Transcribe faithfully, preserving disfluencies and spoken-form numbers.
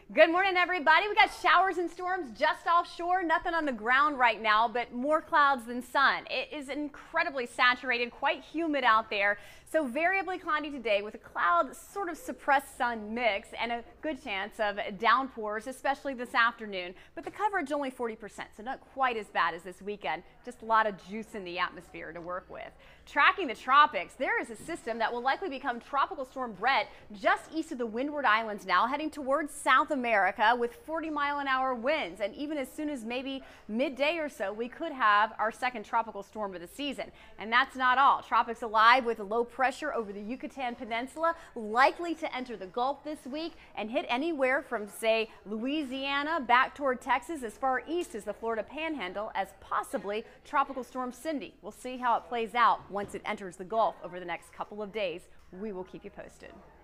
Good morning, everybody. We got showers and storms just offshore, nothing on the ground right now, but more clouds than sun. It is incredibly saturated, quite humid out there. So variably cloudy today with a cloud sort of suppressed sun mix and a good chance of downpours, especially this afternoon. But the coverage only forty percent, so not quite as bad as this weekend. Just a lot of juice in the atmosphere to work with. Tracking the tropics, there is a system that will likely become Tropical Storm Brett just east of the Windward Islands now, heading towards South America with forty mile an hour winds. And even as soon as maybe midday or so, we could have our second tropical storm of the season. And that's not all. Tropics alive with low pressure over the Yucatan Peninsula, likely to enter the Gulf this week and hit anywhere from, say, Louisiana back toward Texas, as far east as the Florida Panhandle, as possibly Tropical Storm Cindy. We'll see how it plays out once it enters the Gulf over the next couple of days. We will keep you posted.